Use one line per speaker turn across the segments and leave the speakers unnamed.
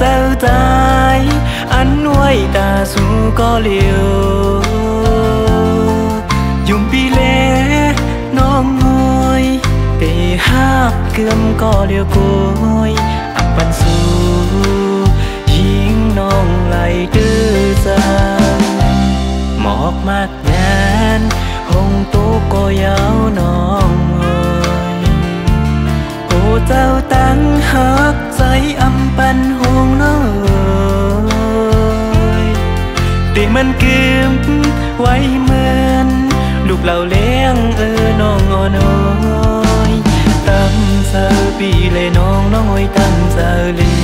dâu tay anh quay ta su có liều dùng bi lẽ non ngồi để hát cơm có liều cối ấp ban suยิงน้องไหลดื้อจังหมอกมากงานหงตู้ก็ยาวนองเอ่ยโอ้เจ้าตั้งหักใจอำปันหงน้อยแต่มันกึมไว้เหมือนลูกเหล่าเลี้ยงน้องอ่อนน้อยตั้งเธอปีเลยน้องน้อยตั้งเธอเลย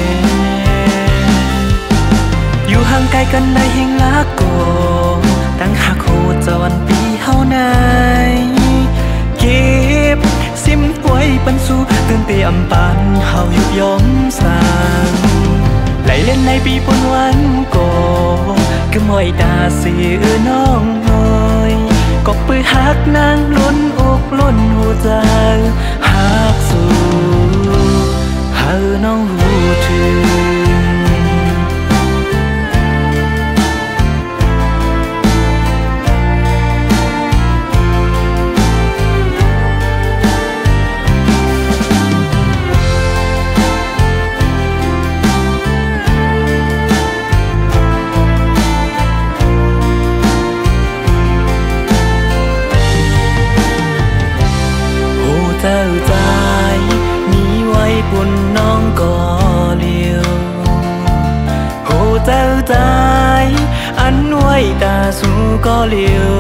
อยู่ห่างไกลกันในแห่งละก่อตั้งหักโหดจอนปีเฮาในเก็บซิมไว้ปันสู้ตื่นเตอำปันเฮายุบย้อมสร้างไหลเล่นในปีปนวันก่อก็มอยตาเสียน้องน้อยก็ปื้อหักนางล้นอกล้นหัวใจหักสู้เฮาน้องหูถึงเจ้าใจมีไว้บนน้องก่อเลียวโอ้เจ้าใจอันไว้ตาสู้ก็เลียว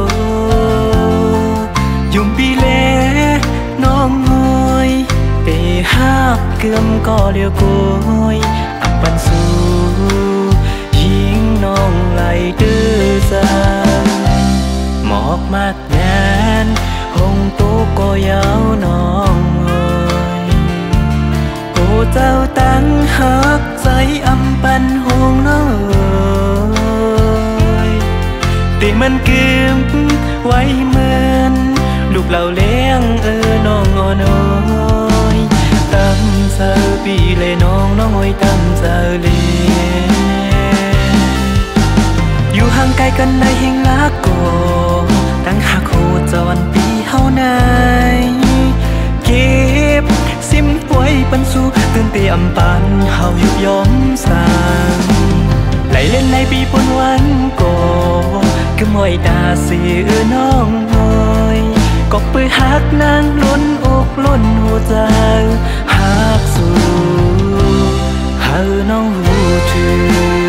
ยุ่มปีเล่น้องงวยเปหักเกือมก็เลียวกวยอับปันสู้ยิงน้องไหลดื้อจังหมอกมากงานหงตู้ก็ยาวนองเอ่ยโอ้เจ้าตั้งหักใจอำปันหงน้อยแต่มันกึมไว้เหมือนลูกเหล่าเลี้ยงน้องอ่อนน้อยตั้งเธอปีเลยน้องน้อยตั้งเธอเลยอยู่ห่างไกลกันในแห่งละก่อตั้งหักโหดจอนปีเฮาในเก็บซิมไว้ปันสู้ตื่นเตอำปันเฮายุบย้อมสร้างไหลเล่นในปีปนวันก่อก็มอยตาเสียน้องน้อยก็ปื้อหักนางล้นอกล้นหัวใจหักสู้เฮาน้องหูถึง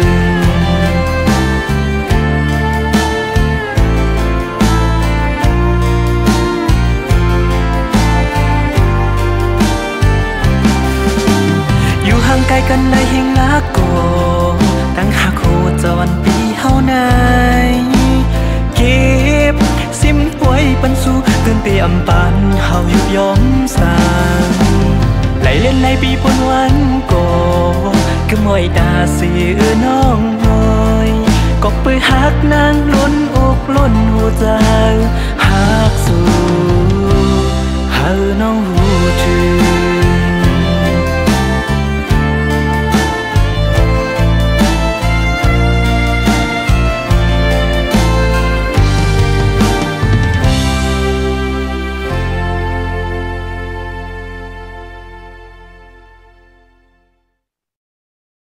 ไกลกันในแห่งละก่อตั้งหักโหดจอนปีเฮาในเก็บซิมไว้ปันสู้ตื่นเตอำปันเฮายุบย้อมสร้างไหลเล่นในปีปนวันก่อก็มอยตาเสียน้องน้อยก็ปื้อหักนางล้นอกล้นหัวใจ